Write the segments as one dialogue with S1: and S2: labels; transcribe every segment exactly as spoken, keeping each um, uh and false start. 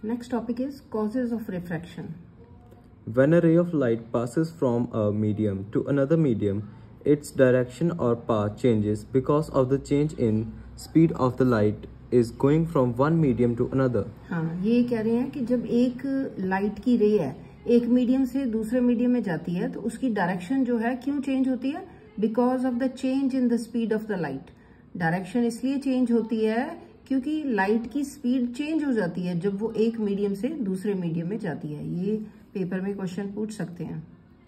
S1: Next topic is causes of refraction.
S2: When a ray of light passes from a medium to another medium, its direction or path changes because of the change in speed of the light is going from one medium to another.
S1: हाँ, ये कह रहे हैं कि जब एक light की रे है एक मीडियम से दूसरे मीडियम में जाती है तो उसकी डायरेक्शन जो है क्यों चेंज होती है? Because of the change in the speed of the light. Direction इसलिए चेंज होती है क्योंकि लाइट की स्पीड चेंज हो जाती है जब वो एक मीडियम से दूसरे मीडियम में जाती है. ये पेपर में क्वेश्चन पूछ सकते हैं.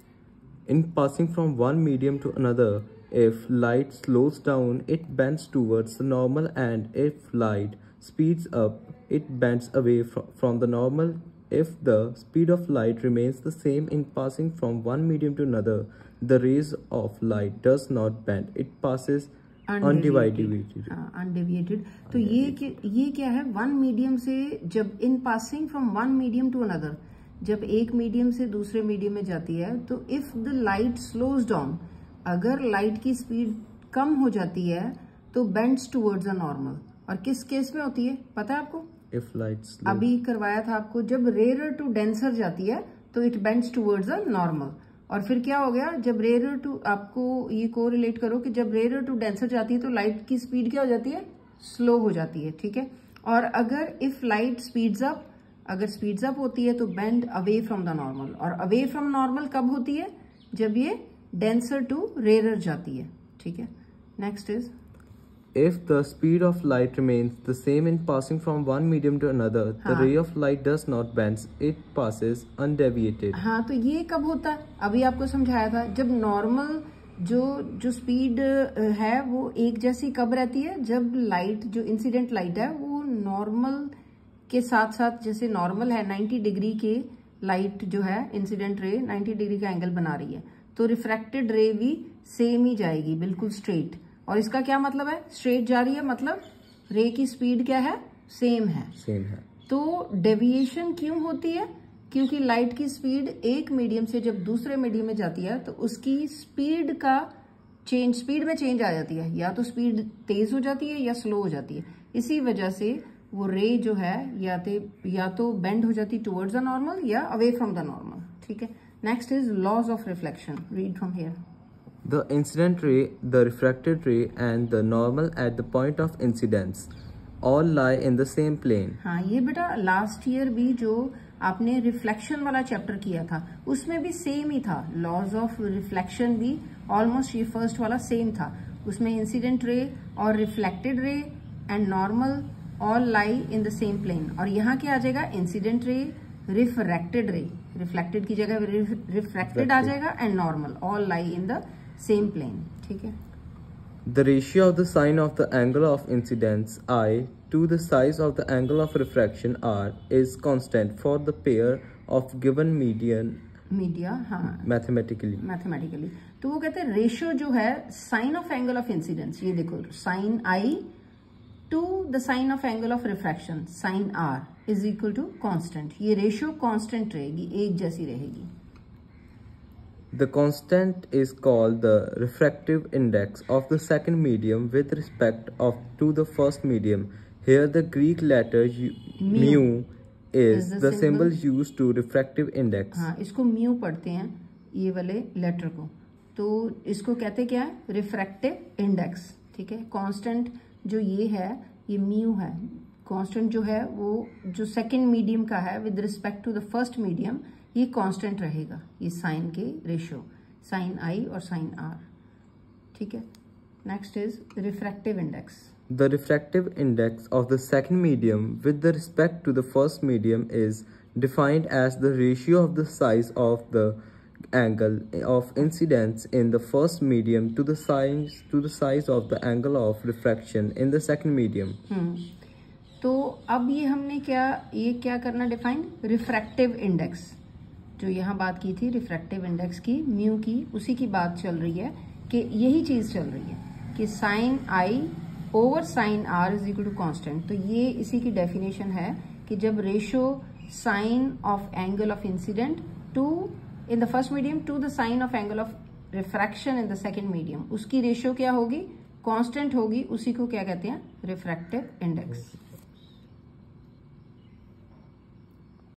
S2: In passing from one medium to another, if light slows down, it bends towards the normal, and if light speeds up, it bends away from, from the normal. If the speed of light remains the same in passing from one medium to another, the rays of light does not bend. It passes undeviated.
S1: Undeviated. तो ये ये क्या है? One medium से जब in passing from one medium to another, जब एक medium से दूसरे मीडियम में जाती है तो if the light slows down, अगर लाइट की स्पीड कम हो जाती है तो बेंड्स टुवर्ड्स अ नॉर्मल. और किस केस में होती है पता है आपको?
S2: If light slows.
S1: अभी करवाया था आपको, जब रेयर टू डेंसर जाती है तो it bends towards a normal. और फिर क्या हो गया? जब रेयर टू, आपको ये को रिलेट करो कि जब रेयर टू डेंसर जाती है तो लाइट की स्पीड क्या हो जाती है? स्लो हो जाती है. ठीक है. और अगर इफ लाइट स्पीड्स अप, अगर स्पीड्स अप होती है तो bend away from the normal. और अवे फ्रॉम नॉर्मल कब होती है? जब ये डेंसर टू रेयर जाती है. ठीक है. Next is
S2: If the speed of light remains the same in passing from one medium to another, the
S1: हाँ.
S2: ray of light does not bend, it passes undeviated.
S1: हाँ, तो ये कब होता है? अभी आपको समझाया था. जब नॉर्मल जो जो स्पीड है वो एक जैसी कब रहती है? जब लाइट, जो इंसिडेंट लाइट है वो नॉर्मल के साथ साथ, जैसे नॉर्मल है नाइन्टी डिग्री के, लाइट जो है इंसिडेंट रे नाइन्टी डिग्री का एंगल बना रही है तो रिफ्रैक्टेड रे भी सेम ही जाएगी, बिल्कुल स्ट्रेट. और इसका क्या मतलब है? स्ट्रेट जा रही है मतलब रे की स्पीड क्या है? सेम है.
S2: सेम है.
S1: तो डेविएशन क्यों होती है? क्योंकि लाइट की स्पीड एक मीडियम से जब दूसरे मीडियम में जाती है तो उसकी स्पीड का चेंज, स्पीड में चेंज आ जाती है. या तो स्पीड तेज हो जाती है या स्लो हो जाती है. इसी वजह से वो रे जो है या तो या तो बेंड हो जाती टुवर्ड्स द नॉर्मल या अवे फ्रॉम द नॉर्मल. ठीक है. Next is laws of reflection. Read from here.
S2: The incident ray, the refracted ray, and the normal at the point of incidence all lie in the same plane.
S1: हाँ, ये बेटा last year भी जो आपने reflection वाला chapter किया था उसमें भी सेम ही था. लॉज ऑफ रिफ्लेक्शन भी ऑलमोस्ट ये फर्स्ट वाला सेम था. उसमें इंसिडेंट रे और reflected ray and normal all lie in the same plane. और यहाँ क्या आ जाएगा? इंसिडेंट रे, रिफ्रैक्टेड रे, रिफ्लेक्टेड की जगह रिफ्रैक्टेड आ जाएगा, and normal all lie in the same plane. ठीक है.
S2: The ratio of the sine of the angle of incidence I to the size of the angle of refraction R is constant for the pair of given median
S1: media. हाँ,
S2: mathematically.
S1: Mathematically. तो वो कहते हैं ratio जो है sine of angle of incidence, ये देखो sine i to the sine of angle of refraction sine r is equal to constant. ये रेशियो कांस्टेंट रहेगी, एक जैसी रहेगी.
S2: The constant is called the refractive index of the second medium with respect of to the first medium. Here the Greek letter mu, mu is, is the, the symbol, symbol used to refractive index.
S1: हाँ, इसको mu पढ़ते हैं ये वाले letter को. तो इसको कहते क्या है? Refractive index. ठीक है. कांस्टेंट जो ये है ये म्यू है. कांस्टेंट जो है वो जो सेकंड मीडियम का है with respect to the first medium, ये कांस्टेंट रहेगा. ये साइन के रेशियो, साइन आई और साइन आर. ठीक है. Next is refractive index.
S2: The refractive index of the second medium with respect to the first medium is defined as the ratio of the size of the angle of incidence in the first medium to the size to the size of the angle of refraction in the second medium.
S1: Hmm. तो अब ये हमने क्या ये क्या करना define? Refractive index. जो यहाँ बात की थी रिफ्रैक्टिव इंडेक्स की, म्यू की, उसी की बात चल रही है कि यही चीज चल रही है कि sine i over sine r is equal to constant. तो ये इसी की डेफिनेशन है कि जब ratio sine of angle of incident to in the first medium to the sine of angle of refraction in the second medium, उसकी ratio क्या होगी? कांस्टेंट होगी. उसी को क्या कहते हैं? Refractive index.